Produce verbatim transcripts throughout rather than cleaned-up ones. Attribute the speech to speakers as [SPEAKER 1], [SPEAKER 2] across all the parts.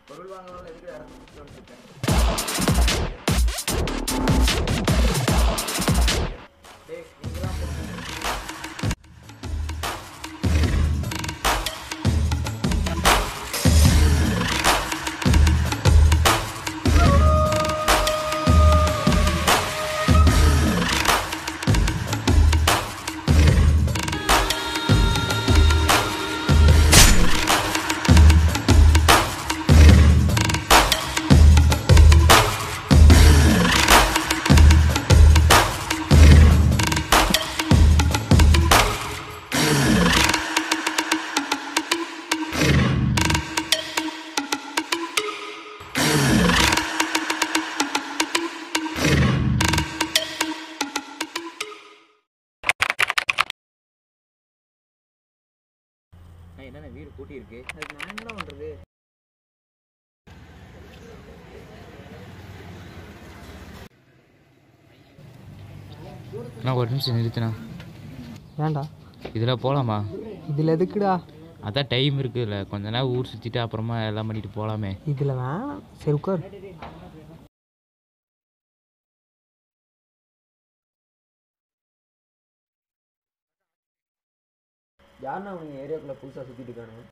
[SPEAKER 1] பொருள் வாங்கலாம் எதுக்கு இறந்து வந்துருக்கேன். டேய் இங்கதான் போகணும். என்னென்ன வீடு கூட்டி இருக்கு, அதுக்கு நான் என்னடா பண்றது?
[SPEAKER 2] நான் ஒரு நிமிஷம் நிறுத்தினா
[SPEAKER 3] ஏன்டா
[SPEAKER 2] இதில் போகலாமா?
[SPEAKER 3] இதில் எதுக்குடா?
[SPEAKER 2] அதான் டைம் இருக்குல்ல, கொஞ்ச நேரம் ஊர் சுற்றிட்டு அப்புறமா எல்லாம் பண்ணிட்டு போகலாமே.
[SPEAKER 3] இதில் வேணாம். சரி உட்கார்.
[SPEAKER 1] யாருன்னா அவங்க ஏரியாக்குள்ள புதுசாக சுற்றிட்டு இருக்கானுங்க?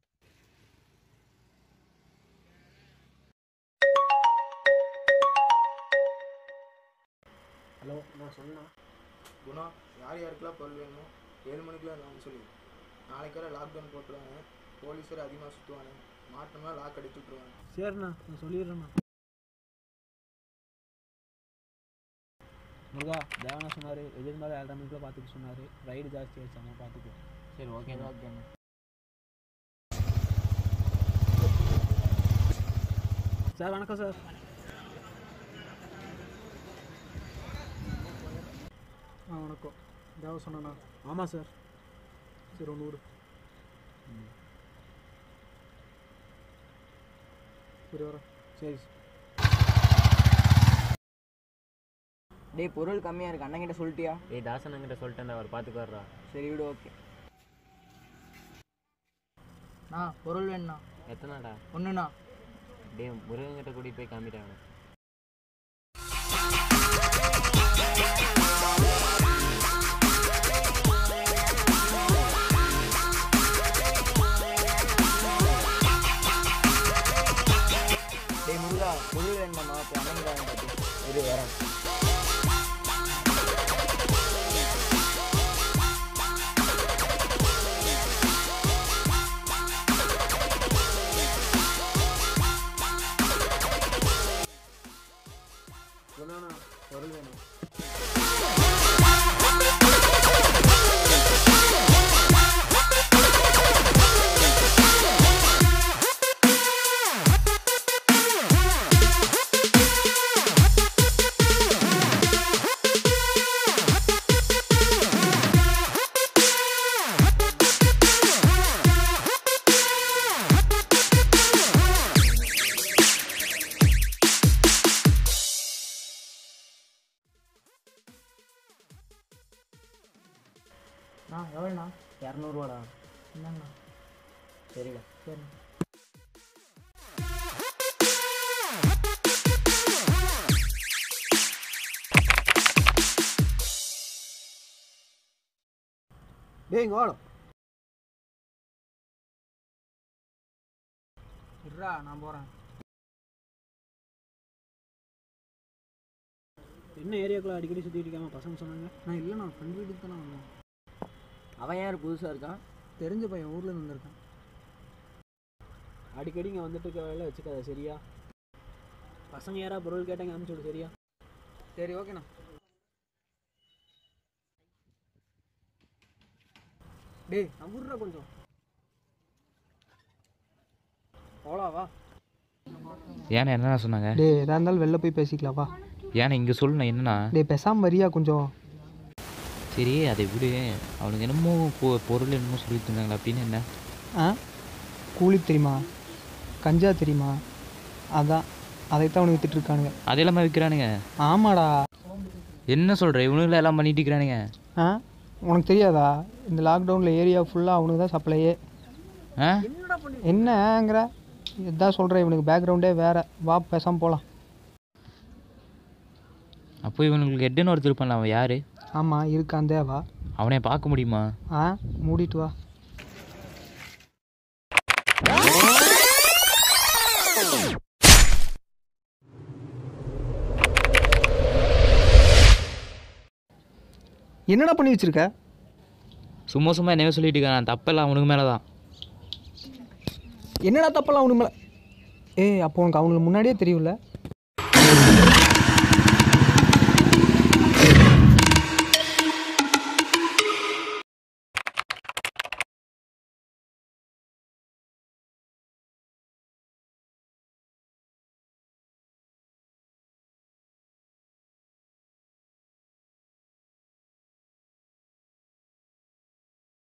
[SPEAKER 1] ஹலோ, நான் சொன்னேன் குணா, யார் யாருக்கெல்லாம் பொருள் வேணுமோ ஏழு மணிக்கெலாம் இல்லாமல் சொல்லி. நாளைக்கு வர லாக்டவுன் போட்டுருவாங்க, போலீஸர் அதிகமாக சுற்றுவாங்க, மாட்டோம்னா லாக் அடிச்சு விட்ருவாங்க.
[SPEAKER 3] சரிண்ணா, நான் சொல்லிடுறேண்ணா. முருகா, தேவனா சொன்னார் எது இருந்தாலும் ஏழரை மணிக்குள்ள பார்த்துக்க சொன்னார். ரைடு ஜாஸ்தி ஆயிடுச்சாங்க, பார்த்துக்கோ.
[SPEAKER 1] சரி ஓகே ஓகேண்ணா.
[SPEAKER 3] சார் வணக்கம் சார். ஆ வணக்கம். தேவ சொன்னா? ஆமாம் சார். சரி ஒன்று விடு. சரி வரேன். சரி.
[SPEAKER 1] டேய் பொருள் கம்மியாக இருக்கு, அண்ணங்கிட்ட சொல்லிட்டியா?
[SPEAKER 4] டேய் தாசன் அண்ணங்கிட்ட சொல்லிட்டேன், அவர் பார்த்துக்கு வர்றா.
[SPEAKER 1] சரி விடு, ஓகே. அண்ணா பொருள் வேணுண்ணா.
[SPEAKER 4] எத்தனாடா?
[SPEAKER 1] ஒன்றுண்ணா.
[SPEAKER 4] டேய் முருகன்கிட்ட கூட்டிகிட்டு போய் காமிட்டாங்க.
[SPEAKER 1] டேய் முருகா, பொருள் வேணுமாம்மா, இப்போ அண்ணங்கிட்ட வாங்கிட்டு இது வரேன். பொருள் வேணும். அண்ணா எவ்வளோண்ணா? இரநூறுவாடா. என்னங்கண்ணா? சரிடா. சரி. டேய் இங்கே வாடும். இருடா நான் போகிறேன்.
[SPEAKER 3] என்ன ஏரியாக்குள்ள அடிக்கடி சுற்றிட்டு இருக்காம பசங்க சொன்னாங்க? நான் இல்லைண்ணா, ஃப்ரெண்ட் வீட்டுக்கு தானே வந்தேன்.
[SPEAKER 1] அவன் யார் புதுசாக இருக்கான்?
[SPEAKER 3] தெரிஞ்ச பையன், ஊர்லேருந்து வந்திருக்கான். அடிக்கடி இங்கே வந்துட்டு இருக்க வேலை வச்சுக்காத சரியா? பசங்க யாராவது பொருள் கேட்டாங்க அனுப்பிச்சு விடு சரியா?
[SPEAKER 1] சரி ஓகேண்ணா.
[SPEAKER 3] டேய் நம்புறா கொஞ்சம். போலாவா?
[SPEAKER 2] ஏன்னா என்னண்ணா சொன்னாங்க?
[SPEAKER 3] டேய் எதாக இருந்தாலும் வெளில போய் பேசிக்கலாவா?
[SPEAKER 2] ஏன்னா இங்கே சொல்லுண்ணா என்னண்ணா?
[SPEAKER 3] டேய் பேசாமல் வரியா கொஞ்சம்?
[SPEAKER 2] சரி அதை விடு. அவனுக்கு என்னமோ பொ பொருள் என்னமோ சொல்லிட்டு இருந்தாங்களா, அப்படின்னு என்ன?
[SPEAKER 3] ஆ கூலி தெரியுமா, கஞ்சா தெரியுமா, அதான் அதைத்தான் அவனுக்கு விற்றுட்ருக்கானுங்க.
[SPEAKER 2] அதெல்லாமா விற்கிறானுங்க?
[SPEAKER 3] ஆமாடா.
[SPEAKER 2] என்ன சொல்கிற, இவனுங்கள எல்லாம் பண்ணிட்டு இருக்கிறானுங்க.
[SPEAKER 3] ஆ உனக்கு தெரியாதா? இந்த லாக்டவுனில் ஏரியா ஃபுல்லாக அவனுக்கு தான் சப்ளையே.
[SPEAKER 2] ஆ
[SPEAKER 3] என்னங்கிற
[SPEAKER 5] இதான் சொல்கிறேன், இவனுக்கு பேக்ரவுண்டே வேறு. வா பேசாமல் போகலாம்.
[SPEAKER 2] அப்போ இவனுங்களுக்கு ஹெட்டுன்னு ஒருத்தர் இருப்பான்ல, அவன் யார்?
[SPEAKER 5] ஆமாம் இருக்கான், தேவா.
[SPEAKER 2] அவனை பார்க்க முடியுமா?
[SPEAKER 5] ஆ மூடிட்டு வா. என்னடா பண்ணி வச்சிருக்க?
[SPEAKER 2] சும்மா சும்மா என்னவே சொல்லிட்டு இருக்கான். நான் தப்பெல்லாம் அவனுக்கு மேலே தான்.
[SPEAKER 5] என்னடா தப்பெல்லாம் அவனுக்கு மேலே? ஏய் அப்போ உனக்கு அவனுக்கு முன்னாடியே தெரியும்ல?